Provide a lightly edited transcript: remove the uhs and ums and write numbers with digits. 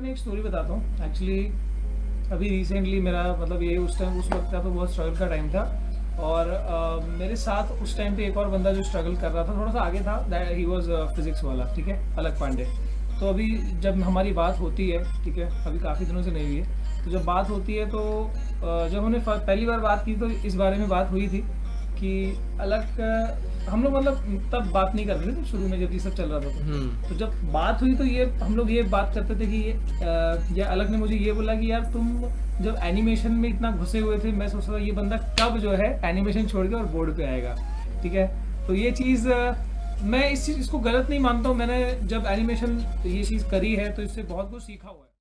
मैं एक स्टोरी बताता हूँ। एक्चुअली अभी रिसेंटली मेरा मतलब ये उस वक्त का तो बहुत स्ट्रगल का टाइम था। और मेरे साथ उस टाइम पे एक और बंदा जो स्ट्रगल कर रहा था, थोड़ा सा आगे था, ही वाज फिजिक्स वाला, ठीक है, अलग पांडे। तो अभी जब हमारी बात होती है, ठीक है, अभी काफ़ी दिनों से नहीं हुई है, तो जब बात होती है तो जब हमने पहली बार बात की तो इस बारे में बात हुई थी कि अलग हम लोग मतलब तब बात नहीं कर रहे थे शुरू में जब ये सब चल रहा था। तो जब बात हुई तो ये हम लोग ये बात करते थे कि ये अलग ने मुझे ये बोला कि यार तुम जब एनिमेशन में इतना घुसे हुए थे, मैं सोच रहा था ये बंदा कब जो है एनिमेशन छोड़ के और बोर्ड पे आएगा, ठीक है। तो ये चीज़ मैं इसको गलत नहीं मानता हूँ। मैंने जब एनिमेशन ये चीज़ करी है तो इससे बहुत कुछ सीखा हुआ है।